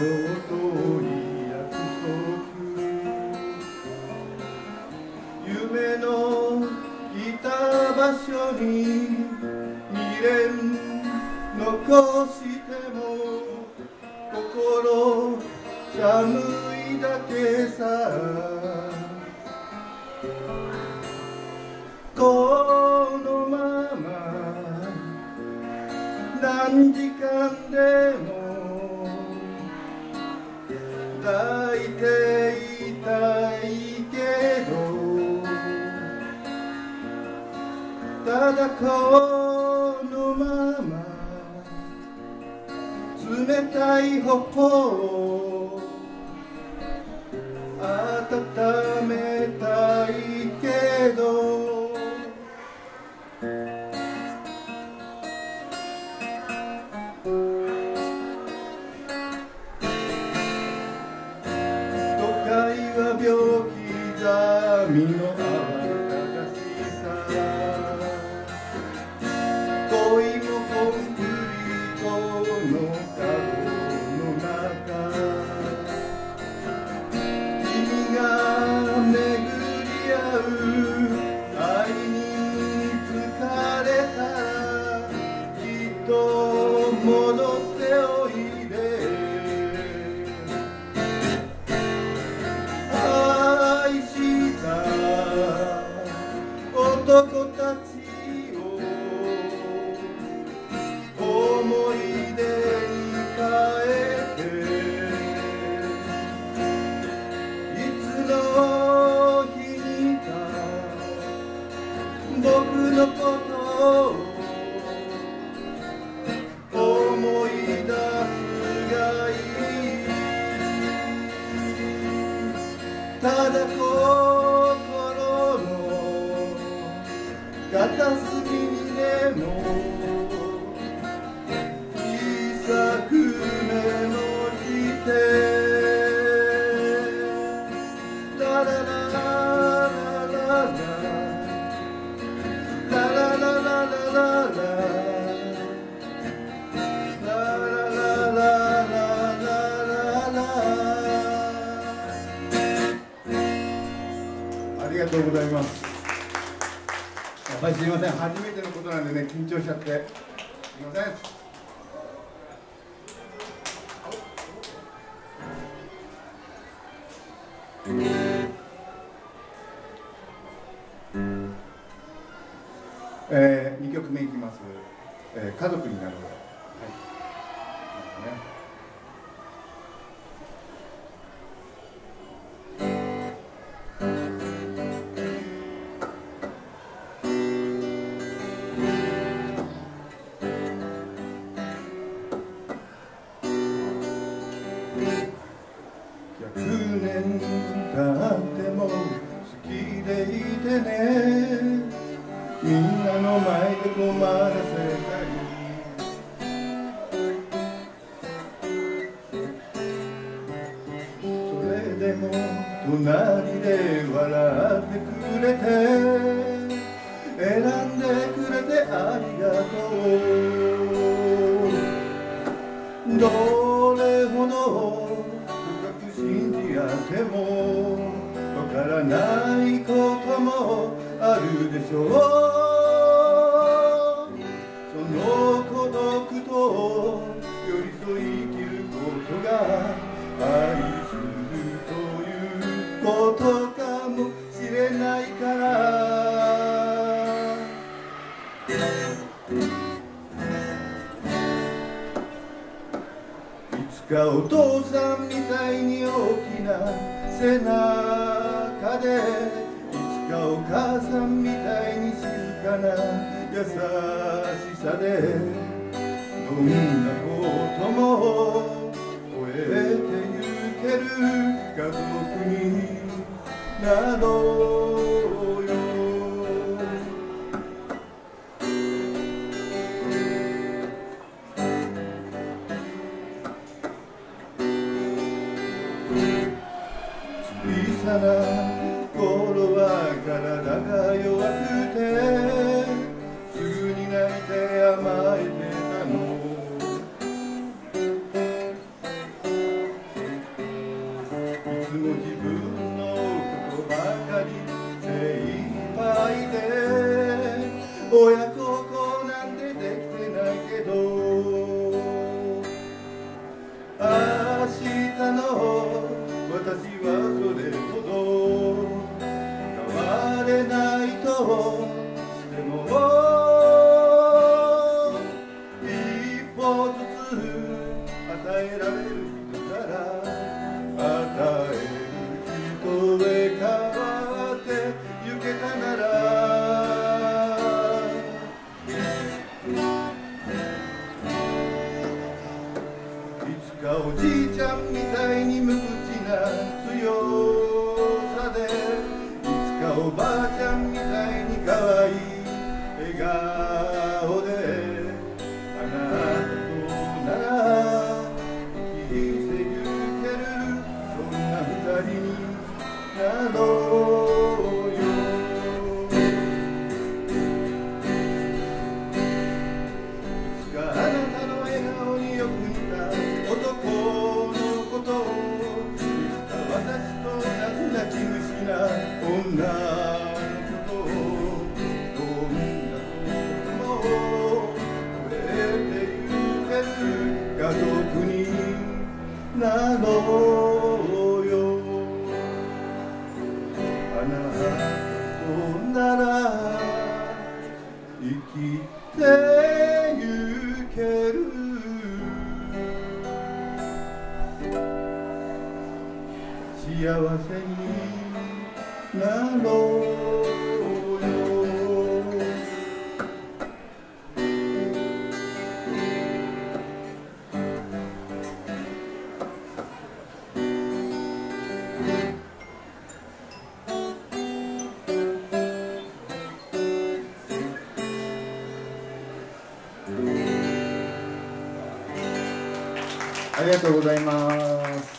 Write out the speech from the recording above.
遠い約束、夢のいた場所に未練残しても心寒いだけさ。このまま何時間でも抱いていたいけど、ただこのまま冷たい頬を温めたいけど、都会は病気刻みの哀れたかしさ、恋もコンクリートの顔の中、君が巡り合う愛に疲れたらきっと戻っておいで。愛した男たちを思い出に変えて、いつの日にか僕のことを思い出すがいい。ただ心の片隅にでも小さくメモしてララララララララララララありがとうございます。やっぱりすいません、初めてのことなんでね、緊張しちゃってすいません。2曲目いきます。家族になる。はい100年経っても好きでいてね、みんなの前で困らせたり、それでも隣で笑ってくれて、選んでくれてありがとう。どれほど深く信じ合ってもわからないこともあるでしょう。その孤独と寄り添い生きることが愛するということかもしれないから。いつかお父さんみたいに大きな背中で、いつかお母さんみたいに静かな優しさで、どんなことも超えてゆける家族になろうよ。小さな頃は体が弱くてすぐに泣いて甘えてたの。 つも自分のことばかり精一杯で親孝行なんてできてないけど明日の私はそれほど変われないとしても一歩ずつ与えられる人から与える人へ変わってゆけたならいつかおじいちゃんみたいに無口な強さでいつかおばあちゃんみたいに可愛い笑顔であなたとなら生きてゆけるそんな二人になろうよいつかあなたの笑顔によく似た男のことをいつか私と同じ虫な女のことをどんな時も超えてゆける家族になろうよあなたとなら生きてゆける幸せになろうよありがとうございます。